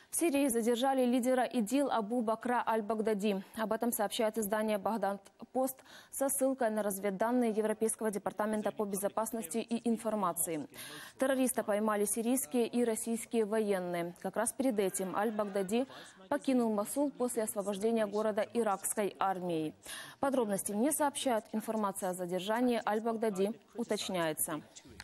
В Сирии задержали лидера ИДИЛ Абу Бакра аль-Багдади. Об этом сообщает издание «Багдад-Пост» со ссылкой на разведданные Европейского департамента по безопасности и информации. Террориста поймали сирийские и российские военные. Как раз перед этим аль-Багдади покинул Мосул после освобождения города иракской армией. Подробности не сообщают. Информация о задержании аль-Багдади уточняется.